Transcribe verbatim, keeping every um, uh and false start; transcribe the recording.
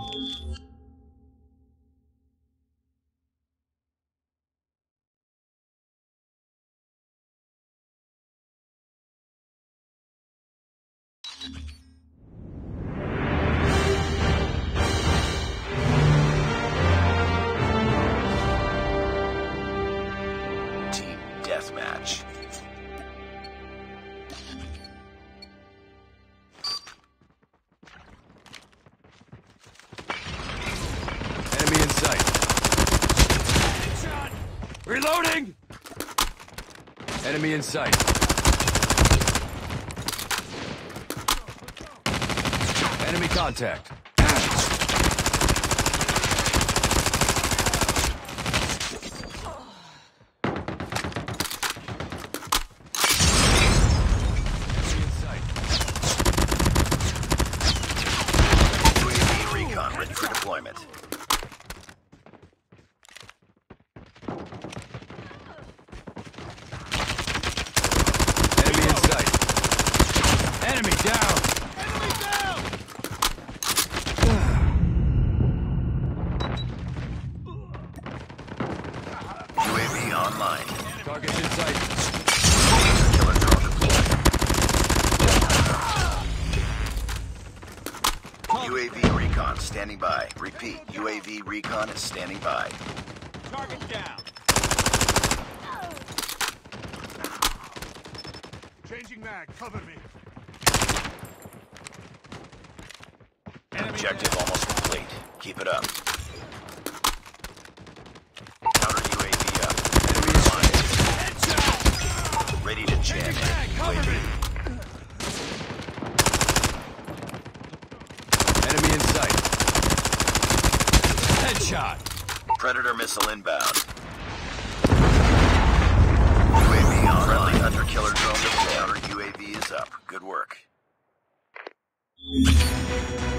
Team Deathmatch. Enemy in sight. Headshot! Reloading! Enemy in sight. Enemy contact. Enemy in sight. U A V recon ready for deployment. Enemy in sight. Enemy down! Enemy down! U A V online. Target's in sight. Killer drone deployed. U A V recon standing by. Repeat, U A V recon is standing by. Target down. Changing mag, cover me. Objective almost complete. Keep it up. Counter U A V up. Enemy online. Ready to jam in. U A V. Enemy in sight. Headshot. Predator missile inbound. U A V on. Friendly hunter killer drone deployed. Counter U A V is up. Good work.